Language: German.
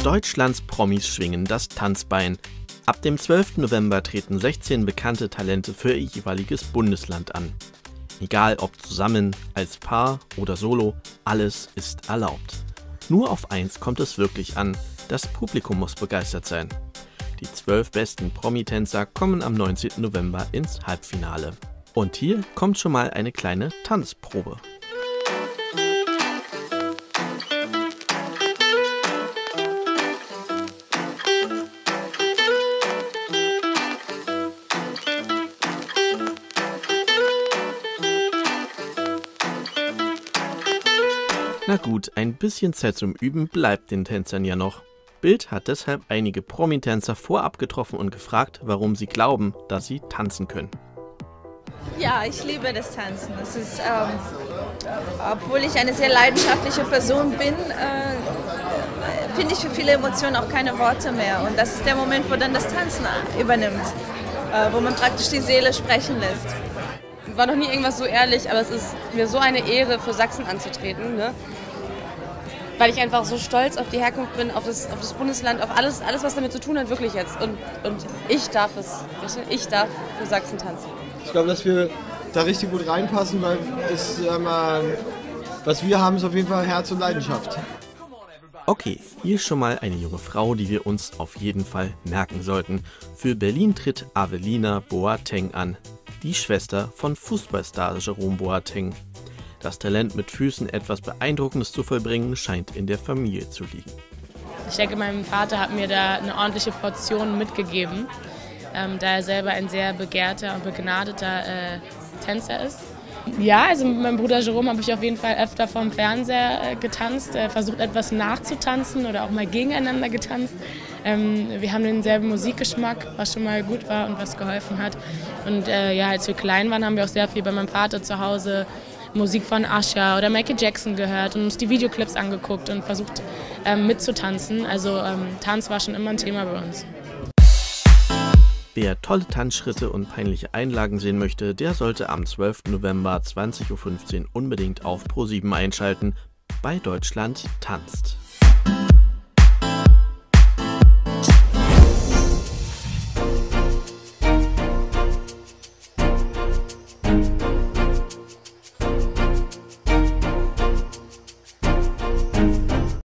Deutschlands Promis schwingen das Tanzbein. Ab dem 12. November treten 16 bekannte Talente für ihr jeweiliges Bundesland an. Egal ob zusammen, als Paar oder solo, alles ist erlaubt. Nur auf eins kommt es wirklich an: das Publikum muss begeistert sein. Die 12 besten Promi-Tänzer kommen am 19. November ins Halbfinale. Und hier kommt schon mal eine kleine Tanzprobe. Na gut, ein bisschen Zeit zum Üben bleibt den Tänzern ja noch. Bild hat deshalb einige Promi-Tänzer vorab getroffen und gefragt, warum sie glauben, dass sie tanzen können. Ja, ich liebe das Tanzen. Das ist, obwohl ich eine sehr leidenschaftliche Person bin, finde ich für viele Emotionen auch keine Worte mehr. Und das ist der Moment, wo dann das Tanzen übernimmt, wo man praktisch die Seele sprechen lässt. War noch nie irgendwas so ehrlich, aber es ist mir so eine Ehre, für Sachsen anzutreten, ne? Weil ich einfach so stolz auf die Herkunft bin, auf das Bundesland, auf alles, was damit zu tun hat, wirklich jetzt. Und ich darf ich darf für Sachsen tanzen. Ich glaube, dass wir da richtig gut reinpassen, weil was wir haben, ist auf jeden Fall Herz und Leidenschaft. Okay, hier schon mal eine junge Frau, die wir uns auf jeden Fall merken sollten. Für Berlin tritt Avelina Boateng an, die Schwester von Fußballstar Jerome Boateng. Das Talent, mit Füßen etwas Beeindruckendes zu vollbringen, scheint in der Familie zu liegen. Ich denke, mein Vater hat mir da eine ordentliche Portion mitgegeben, da er selber ein sehr begehrter und begnadeter Tänzer ist. Ja, also mit meinem Bruder Jerome habe ich auf jeden Fall öfter vorm Fernseher getanzt, versucht etwas nachzutanzen oder auch mal gegeneinander getanzt. Wir haben denselben Musikgeschmack, was schon mal gut war und was geholfen hat. Und ja, als wir klein waren, haben wir auch sehr viel bei meinem Vater zu Hause Musik von Usher oder Michael Jackson gehört und uns die Videoclips angeguckt und versucht mitzutanzen. Also Tanz war schon immer ein Thema bei uns. Wer tolle Tanzschritte und peinliche Einlagen sehen möchte, der sollte am 12. November 20:15 Uhr unbedingt auf Pro7 einschalten bei Deutschland tanzt.